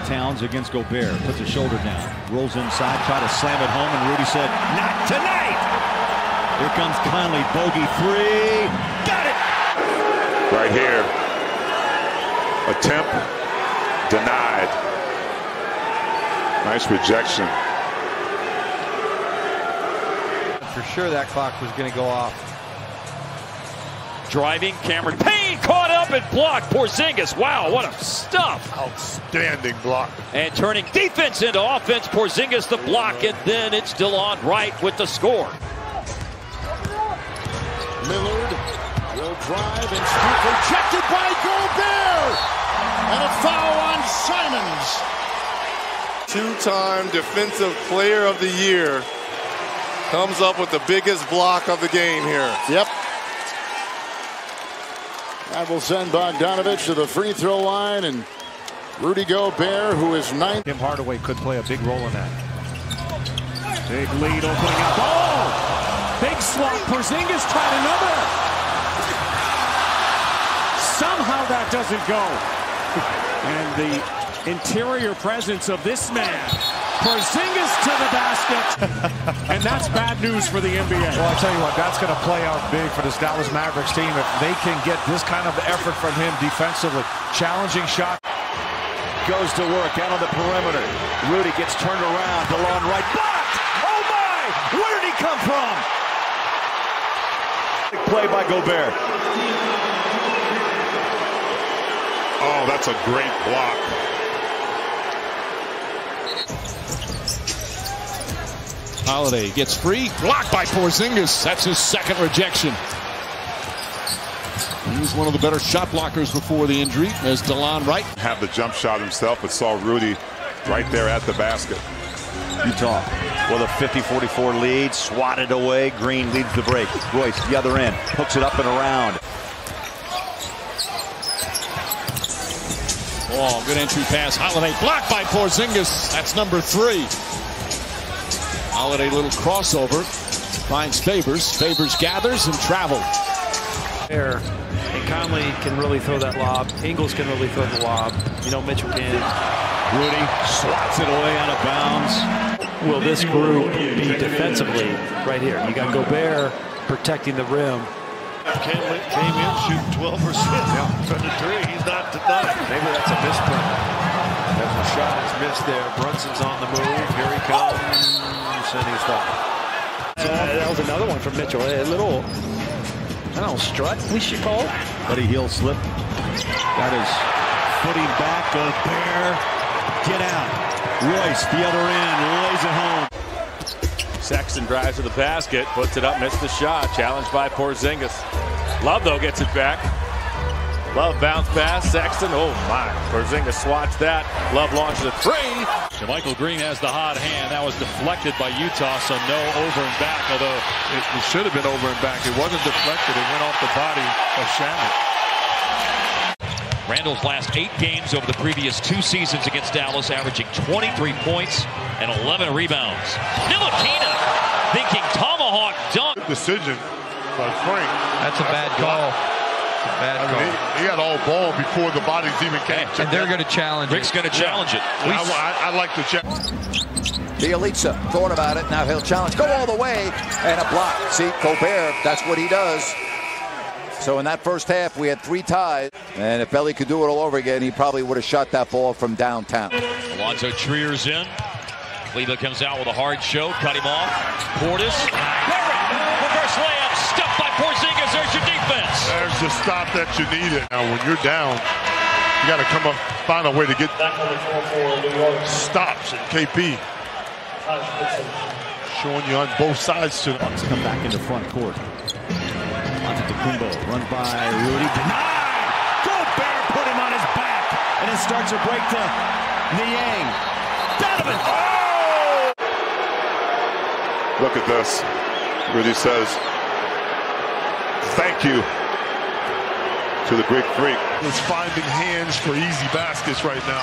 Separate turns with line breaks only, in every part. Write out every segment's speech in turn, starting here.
Towns against Gobert. Puts his shoulder down. Rolls inside. Try to slam it home. And Rudy said, "Not tonight." Here comes Conley. Bogey three. Got it.
Right here. Attempt. Denied. Nice rejection.
For sure that clock was going to go off.
Driving, Cameron Payne caught up and blocked. Porzingis, wow, what a stuff.
Outstanding block.
And turning defense into offense, Porzingis the block, and then it's DeLon Wright with the score.
Lillard will drive and shoot, rejected by Gobert. And a foul on Simons.
Two-time Defensive Player of the Year comes up with the biggest block of the game here.
Yep. That will send Bogdanovich to the free throw line, and Rudy Gobert, who is 9th.
Tim Hardaway could play a big role in that. Big lead opening up. Oh! Big swat. Porzingis tried another. Somehow that doesn't go. And the interior presence of this man. Porzingis to the basket. And that's bad news for the NBA.
Well, I tell you what, that's going to play out big for this Dallas Mavericks team if they can get this kind of effort from him defensively. Challenging shot.
Goes to work down on the perimeter. Rudy gets turned around. DeLon Wright blocked. Oh my! Where did he come from? Play by Gobert.
Oh, that's a great block.
Holiday gets free, blocked by Porzingis. That's his second rejection. He was one of the better shot blockers before the injury as DeLon Wright.
Have the jump shot himself, but saw Rudy right there at the basket.
Utah with a 50-44 lead. Swatted away. Green leads the break. Royce, the other end, hooks it up and around.
Oh, good entry pass. Holiday blocked by Porzingis. That's number 3. Holiday little crossover. Finds Favors. Favors gathers and travels.
There. And Conley can really throw that lob. Ingles can really throw the lob. You know, Mitchell can.
Rudy swats it away out of bounds.
Will this group be defensively right here? You got Gobert protecting the rim.
Came in shooting 12%. From the three, he's not tonight.
Maybe that's a misprint. As the shot is missed there. Brunson's on the move. Here he comes. And he's stopped. That was another one from Mitchell. A little, I don't know, strut we should call it.
Buddy heel slip. Got his footing back. Gobert. Get out. Royce, the other end, lays it home.
Sexton drives to the basket, puts it up, missed the shot. Challenged by Porzingis. Love, though, gets it back. Love bounce pass. Sexton, oh my. Porzingis swats that. Love launches a 3. Michael Green has the hot hand. That was deflected by Utah, so no over and back, although
It should have been over and back. It wasn't deflected. It went off the body of Shannon.
Randall's last 8 games over the previous 2 seasons against Dallas, averaging 23 points and 11 rebounds. Ntilikina thinking tomahawk dunk.
Good decision by Frank.
That's a bad call. It's a bad call.
He had all ball before the bodies even came.
And they're going to challenge
Rick's going to challenge it.
I like the check.
Bielitsa thought about it. Now he'll challenge. Go all the way. And a block. See, Gobert, that's what he does. So in that first half, we had 3 ties. And if Belly could do it all over again, he probably would have shot that ball from downtown.
Alonzo Trier's in. Cleveland comes out with a hard show. Cut him off. Portis. Reverse layup. Stuffed by Porzingis. There's your defense.
There's the stop that you needed. Now, when you're down, you got to come up, find a way to get stops. And KP showing you on both sides.
Bucks come back into front court. Antetokounmpo runs by Rudy. Denied! Gobert put him on his back. And it starts a break to Niang. Donovan! Oh!
Look at this. Rudy says, thank you to the Greek Freak.
He's finding hands for easy baskets right now.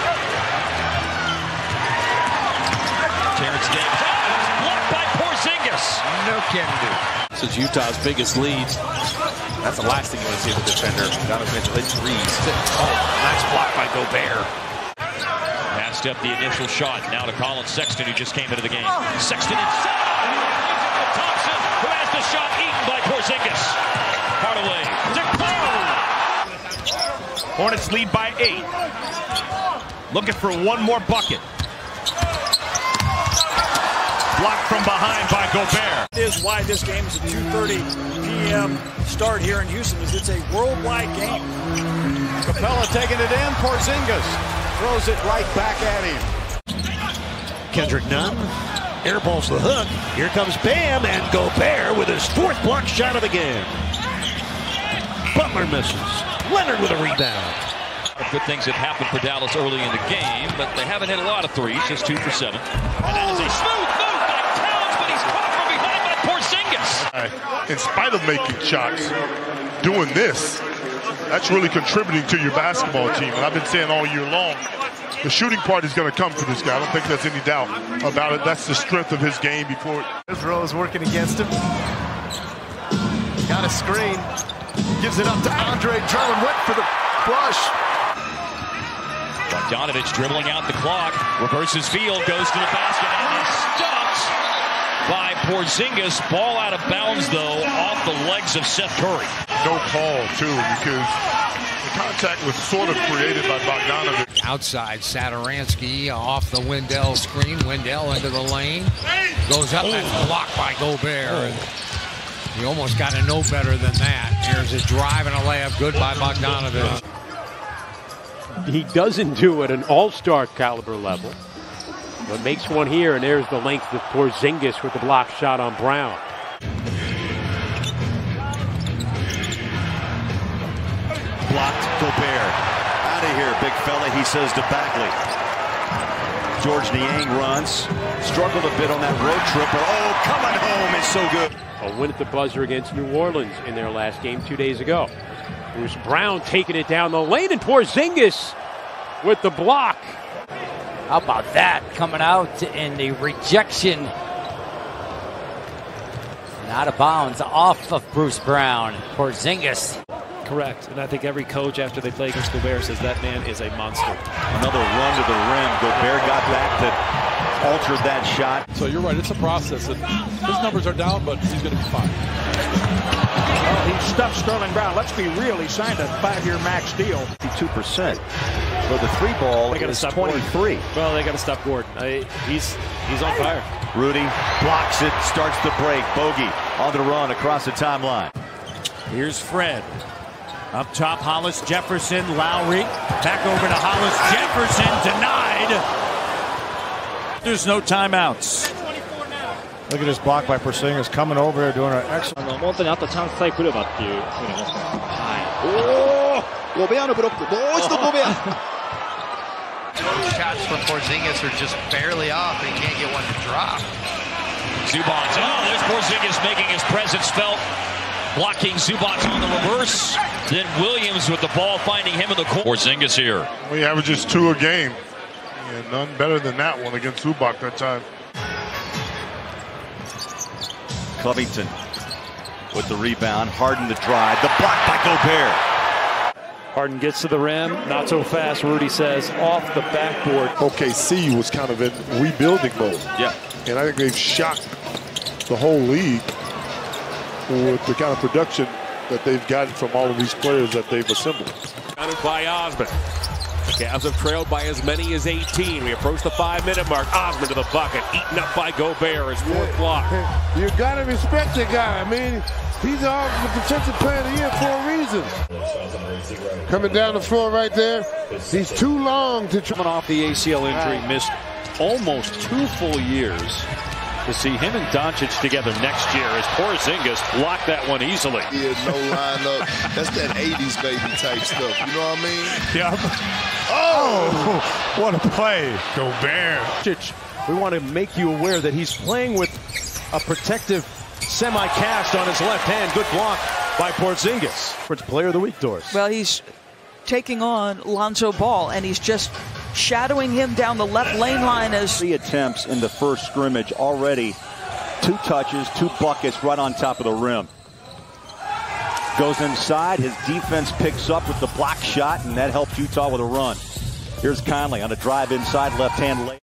Terrence Davis. Blocked by Porzingis.
No can do.
This is Utah's biggest lead.
That's the last thing you want to see with the defender. Donovan Mitchell hits 3s. Oh, nice block by Gobert.
intercept the initial shot. Now to Colin Sexton, who just came into the game. Sexton inside. Thompson, who has the shot eaten by Porzingis. Hardaway.
Hornets lead by 8. Looking for one more bucket. Blocked from behind by Gobert.
Is why this game is a 2:30 p.m. start here in Houston, is it's a worldwide game.
Capella taking it in. Porzingis throws it right back at him.
Kendrick Nunn airballs the hook. Here comes Bam, and Gobert with his 4th block shot of the game. Butler misses. Leonard with a rebound.
Good things have happened for Dallas early in the game, but they haven't hit a lot of threes, just 2 for 7. And that is a smooth move by Towns, but he's caught from behind by Porzingis.
In spite of making shots, doing this, that's really contributing to your basketball team. And I've been saying all year long, the shooting part is going to come for this guy. I don't think there's any doubt about it. That's the strength of his game before.
Rose working against him. Got a screen. Gives it up to Andre Drummond. Went for the flush.
Bogdanovich dribbling out the clock. Reverses field. Goes to the basket. And is stopped by Porzingis. Ball out of bounds, though, off the legs of Seth Curry.
No call, too, because the contact was sort of created by Bogdanovich.
Outside, Satoransky off the Wendell screen. Wendell into the lane. Goes up and blocked by Gobert. You almost got to know better than that. Here's a drive and a layup. Good by Bogdanovich.
He doesn't do it at an all-star caliber level, but makes one here, and there's the length of Porzingis with the block shot on Brown.
Blocked Gobert. Out of here, big fella, he says to Bagley. George Niang runs. Struggled a bit on that road trip, but oh, coming home is so good.
A win at the buzzer against New Orleans in their last game 2 days ago. Bruce Brown taking it down the lane, and Porzingis with the block.
How about that? Coming out in the rejection. And out of bounds off of Bruce Brown. Porzingis.
Correct. And I think every coach after they play against Gobert says that man is a monster.
Another run to the rim. Gobert got back to altered that shot.
So you're right. It's a process. And his numbers are down, but he's going to be fine.
Well, he stuffed Sterling Brown. Let's be real. He signed a 5-year max deal.
52%. So the 3 ball is 23.
Well, they got to stop Gordon. He's on fire.
Rudy blocks it, starts the break. Bogey on the run across the timeline.
Here's Fred. Up top, Hollis Jefferson, Lowry. Back over to Hollis Jefferson, denied. There's no timeouts.
Look at this block by Porzingis coming over here doing an excellent.
本当にあったチャンスさえ来ればっていうふうに思ってます。
ゴベアのブロック。もう一度ゴベア。
Shots from Porzingis are just barely off, and he can't get one to drop.
Zubats. Oh, there's Porzingis making his presence felt. Blocking Zubats on the reverse. Then Williams with the ball, finding him in the corner. Porzingis here.
We averages 2 a game. And none better than that one against Zubac that time.
Covington with the rebound. Harden the drive. The block by Gobert.
Harden gets to the rim. Not so fast, Rudy says, off the backboard.
OKC was kind of in rebuilding mode.
Yeah.
And I think they've shocked the whole league with the kind of production that they've gotten from all of these players that they've assembled.
Counted by Osman. The Cavs have trailed by as many as 18. We approach the 5-minute mark. Osman to the bucket, eaten up by Gobert, his 4th block.
You gotta respect the guy. I mean, he's all the defensive player of the year for a reason. Coming down the floor right there. He's too long to
coming off the ACL injury, missed almost 2 full years. To see him and Doncic together next year as Porzingis blocked that one easily.
Yeah, no lineup. That's that 80s baby type stuff. You know what I mean?
Yep. Oh, what a play. Gobert.
We want to make you aware that he's playing with a protective semi-cast on his left hand. Good block by Porzingis. For player of the week, Doris.
Well, he's taking on Lonzo Ball, and he's just shadowing him down the left lane line as
3 attempts in the first scrimmage already. 2 touches, 2 buckets right on top of the rim. Goes inside. His defense picks up with the block shot, and that helps Utah with a run. Here's Conley on a drive inside left-hand lane.